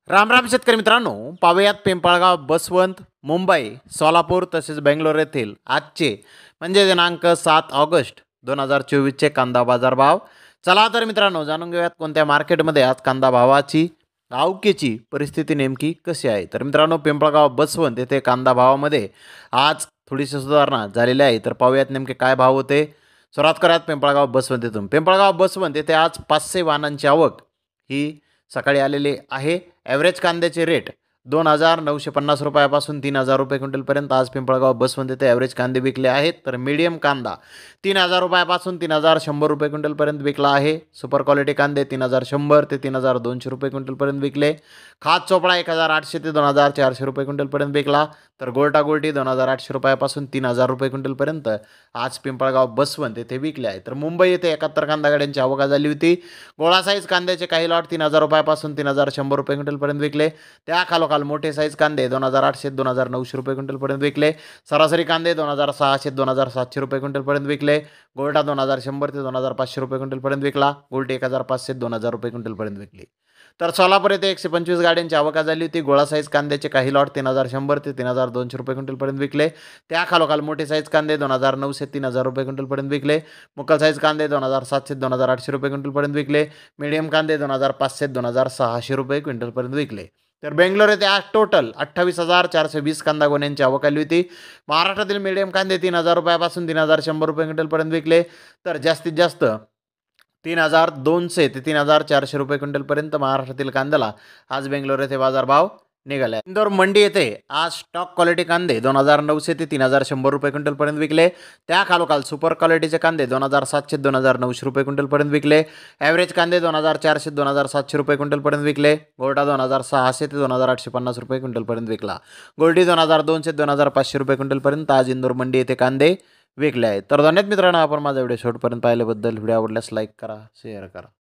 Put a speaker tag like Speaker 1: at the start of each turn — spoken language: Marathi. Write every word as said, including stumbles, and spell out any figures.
Speaker 1: राम राम शेतकरी मित्रांनो, पाहुयात पिंपळगाव, बसवंत, मुंबई, सोलापूर तसेच बेंगलोर येथील आजचे म्हणजे दिनांक सात ऑगस्ट दोन हजार चोवीसचे कांदा बाजार भाव. चला तर मित्रांनो, जाणून घेऊयात कोणत्या मार्केटमध्ये आज कांदा भावाची आवकेची परिस्थिती नेमकी कशी आहे. तर मित्रांनो, पिंपळगाव, बसवंत येथे कांदा भावामध्ये आज थोडीशी सुधारणा झालेली आहे. तर पाहूयात नेमके काय भाव होते. सुरुवात करूयात पिंपळगाव, बसवंत येथून. पिंपळगाव, बसवंत येथे आज पाचशे वाहनांची आवक ही सकाळी आलेली आहे. ॲव्हरेज कांद्याचे रेट दोन हजार नऊशे पन्नास रुपयापासून तीन हजार रुपये क्विंटलपर्यंत आज पिंपळगाव, बसवंत येथे ॲव्हरेज कांदे विकले आहेत. तर मीडियम कांदा तीन हजार रुपयापासून तीन हजार शंभर रुपये क्विंटलपर्यंत विकला आहे. सुपर क्वालिटी कांदे तीन हजार शंभर ते तीन हजार दोनशे रुपये क्विंटलपर्यंत विकले. खात चोपडा एक हजार आठशे ते दोन हजार चारशे रुपये क्विंटलपर्यंत विकला. तर गोल्टा गोल्टी दोन हजार आठशे रुपयापासून तीन हजार रुपये क्विंटलपर्यंत आज पिंपळगाव, बसवंत येथे विकले आहे. तर मुंबई येथे एकाहत्तर कांदा गाड्यांची आवक झाली होती. गोळा साईज कांद्याचे काही लॉट तीन हजार रुपयापासून तीन हजार शंभर रुपये क्विंटलपर्यंत विकले. त्या खालोखाल मोठे साईज कांदे दोन हजार आठशे दोन हजार नऊशे रुपये क्विंटलपर्यंत विकले. सरासरी कांदे दोन हजार सहाशे दोन हजार सातशे रुपये क्विंटलपर्यंत विकले. गोल्टा दोन हजार शंभर ते दोन हजार पाचशे रुपये क्विंटलपर्यंत विकला. गोल्टी एक हजार पाचशे दोन हजार रुपये क्विंटलपर्यंत विकली. तर सोलापूर येथे एकशे पंचवीस गाड्यांची आवक झाली होती. गोळा साईज कांद्याचे काही लॉट तीन हजार शंभर ते तीन हजार दोनशे रुपये क्विंटलपर्यंत विकले. त्या खालोखाल मोठे साईज कांदे दोन हजार नऊशे तीन हजार रुपये क्विंटलपर्यंत विकले. मुक्कल साईज कांदे दोन हजार सातशे दोन हजार आठशे रुपये क्विंटलपर्यंत विकले. मीडियम कांदे दोन हजार पाचशे दोन हजार सहाशे रुपये क्विंटलपर्यंत विकले. तर बेंगलोर येथे आज टोटल अठ्ठावीस हजार चारशे वीस कांदा गोण्यांची आवक आली होती. महाराष्ट्रातील मीडियम कांदे तीन हजार रुपयापासून तीन हजार शंभर रुपये क्विंटलपर्यंत विकले. तर जास्तीत जास्त तीन हजार दोनशे ते तीन हजार चारशे रुपये क्विंटलपर्यंत महाराष्ट्रातील कांद्याला आज बेंगलोर येथे बाजारभाव निघाले. इंदोर मंडी येथे आज स्टॉक क्वालिटी कांदे दोन हजार नऊशे ते तीन हजार शंभर रुपये क्विंटलपर्यंत विकले. त्या खालोखाल सुपर क्वालिटीचे कांदे दोन हजार सातशे दोन हजार नऊशे रुपये क्विंटलपर्यंत विकले. ॲव्हरेज कांदे दोन हजार चारशे दोन हजार सातशे रुपये क्विंटलपर्यंत विकले. गोल्टा दोन हजार सहाशे ते दोन हजार आठशे पन्नास रुपये क्विंटलपर्यंत विकला. गोल्टी दोन हजार दोनशे दोन हजार पाचशे रुपये क्विंटलपर्यंत आज इंदोर मंडी येथे कांदे विकले आहेत. तर धन्यवाद मित्रांनो, आपण माझा व्हिडिओ शेवटपर्यंत पाहिल्याबद्दल. व्हिडिओ आवडल्यास लाईक करा, शेअर करा.